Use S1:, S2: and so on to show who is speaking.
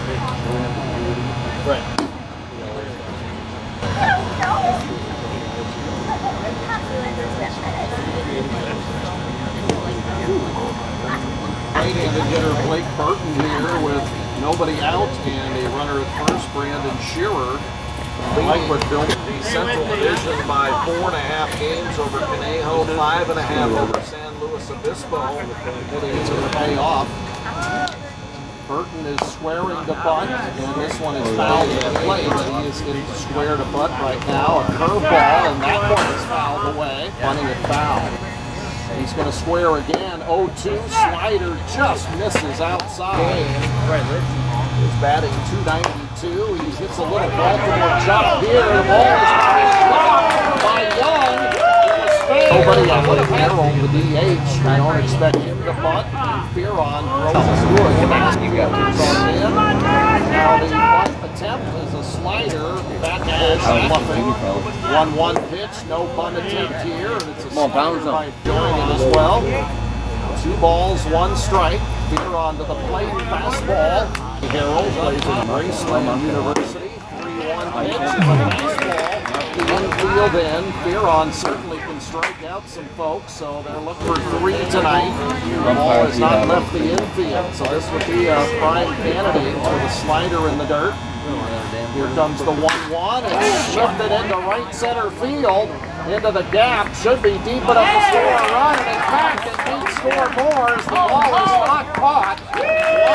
S1: Right.
S2: Right-handed hitter Blake Burton here with nobody out and a runner at first, Brandon Shearer. Lakewood built the Central Division by 4.5 games over Conejo, 5.5 over San Luis Obispo, heading to the payoff. Burton is squaring the butt, and this one is fouled at the plate. He is getting to square the butt right now. A curveball, and that one is fouled away. Bunting it foul. He's going to square again. 0-2 slider just misses outside. He's batting .292. He hits a little Baltimore chop here. The ball is blocked by Young. Nobody out here on the DH. I don't expect him to butt. Fearon throws a good basket. Now the butt attempt is a slider. That is bluffing. 1-1 pitch. No bunt attempt here. And it's a slider by Fearon as well. 2 balls, 1 strike. Fearon to the plate. Fastball. Harold plays at Brookside University. 3-1 pitch is a fastball. The infield in. Fearon certainly can strike out some folks, so they're looking for 3 tonight. The ball has not left the infield, so this would be a prime candidate for the slider in the dirt. Here comes the 1-1. It's lifted into right center field. Into the gap. Should be deep enough to score a run, and in fact, it needs score more as the ball is not caught.